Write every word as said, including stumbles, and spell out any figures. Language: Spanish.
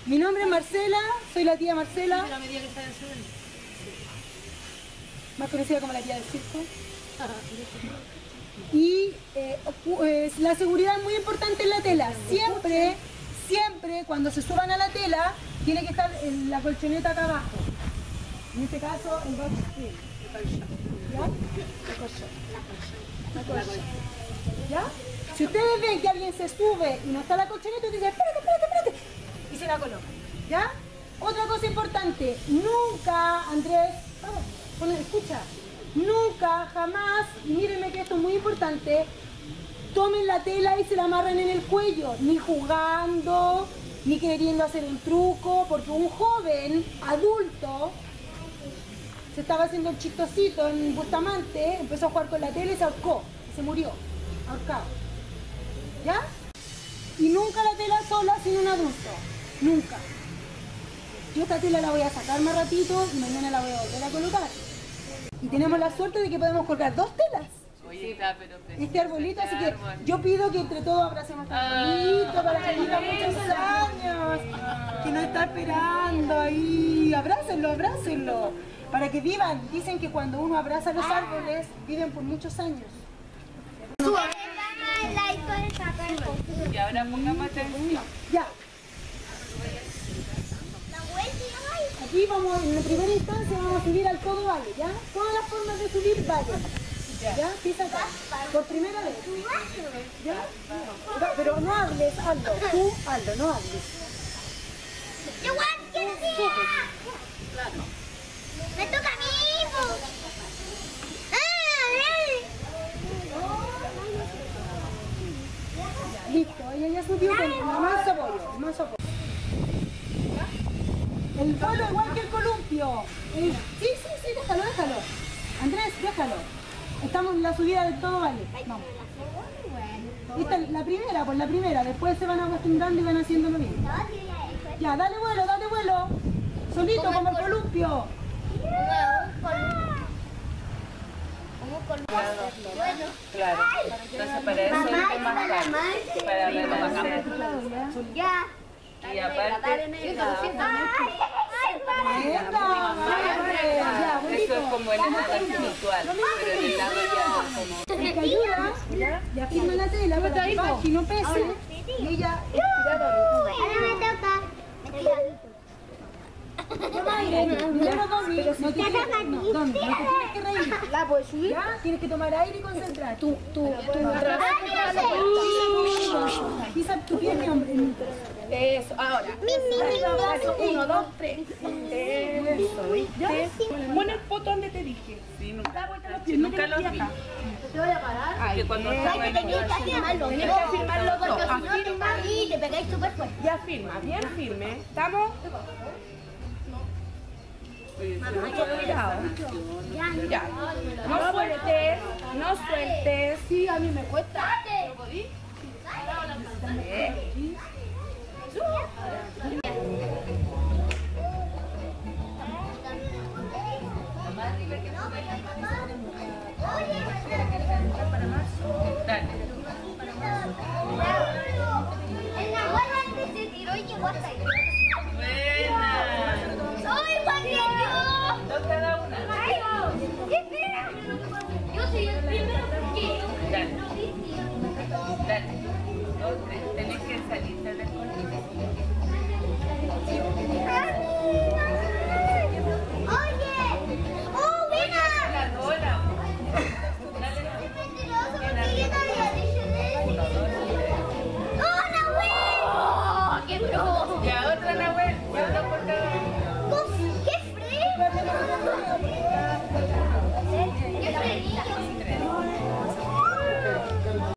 Mi nombre es Marcela, soy la tía Marcela. La medida que está en el suelo. Más conocida como la tía del circo. Y eh, eh, la seguridad es muy importante en la tela. Siempre, siempre cuando se suban a la tela, tiene que estar en la colchoneta acá abajo. En este caso, el box spring. ¿Ya? La colchón. La colchón. ¿Ya? Si ustedes ven que alguien se sube y no está la colchoneta, dicen, espérate, espérate, espérate. Y se la colocan. ¿Ya? Otra cosa importante, nunca, Andrés, vamos, ponle, escucha, nunca, jamás, y mírenme que esto es muy importante, tomen la tela y se la amarran en el cuello, ni jugando, ni queriendo hacer un truco, porque un joven adulto se estaba haciendo el chistosito en Bustamante, empezó a jugar con la tela y se ahorcó, se murió, ahorcado. ¿Ya? Y nunca la tela sola sin un adulto, nunca. Yo esta tela la voy a sacar más ratito y mañana la voy a volver a colocar. Y tenemos la suerte de que podemos colgar dos telas. Oye, está, pero este arbolito, así que yo pido que entre todos abracemos este arbolito para que viva muchos años. Que nos está esperando ahí. Abrácenlo, abrácenlo. Para que vivan. Dicen que cuando uno abraza los árboles, viven por muchos años. Y ahora pongamos atención. Ya. Aquí vamos, en la primera instancia vamos a subir al todo vale, ¿ya? Todas las formas de subir vale. ¿Ya? Empieza acá. Por primera vez. ¿Ya? Pero no hables, hazlo. Tú hazlo, no hables. ¡Me toca a mí! Listo, ella ya subió con el manso apoyo, el manso apoyo. El polo igual que el columpio. El... Sí, sí, sí, déjalo, déjalo. Andrés, déjalo. Estamos en la subida del todo vale. Vamos. Esta es la primera, pues la primera. Después se van acostumbrando y van haciéndolo bien. Ya, dale vuelo, dale vuelo. Solito como el columpio. Claro. Entonces para eso es más caro. Para relanzar. Ya. Y aparte, eso es como el lado espiritual, pero en el lado ya como... El que ayuda, ya firma la tela para que baje y no pese. Y ella... Ahora me toca. Toma aire, primero Domi, no te tienes, no, Domi, no te tienes que reír. ¿La puedes subir? ¿Ya? Tienes que tomar aire y concentrar. Tú, tú, tú. Pisa tu pie, mi hombre. Eso, ahora. Uno, dos, tres. Eso, ¿viste? Pon el poto donde te dije. Sí, nunca, nunca los vi. Te voy a parar. Que cuando estaba en Tenés que afirmarlo. Tenés que afirmarlo porque si no te caes y te pegáis súper fuerte. Ya firma, bien firme. ¿Estamos? Mucho cuidado. Ya. No sueltes, no sueltes. Sí, a mí me cuesta. Dale. En la bola antes se tiró y llegó hasta ahí. Buena. ¡Soy igual que yo! Dos cada una. ¡Ay, no! ¿Qué espera? Yo soy el primero.